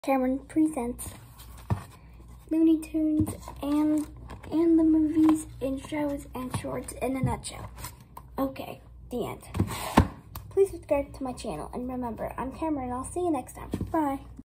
Cameron presents Looney Tunes and the movies and shows and shorts in a nutshell. Okay, the end. Please subscribe to my channel, and remember, I'm Cameron. I'll see you next time. Bye.